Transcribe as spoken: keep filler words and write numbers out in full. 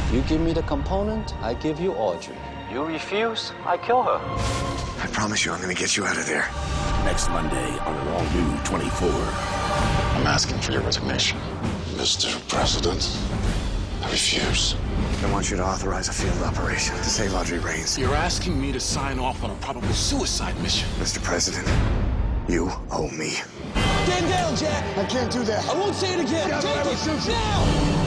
You give me the component, I give you Audrey. You refuse, I kill her. I promise you I'm gonna get you out of there. Next Monday on an all-new twenty-four. I'm asking for your resignation. Mister President, I refuse. I want you to authorize a field operation to save Audrey Raines. You're asking me to sign off on a probable suicide mission. Mister President, you owe me. Stand down, Jack! I can't do that. I won't say it again! Yeah, Take I will it shoot you. now!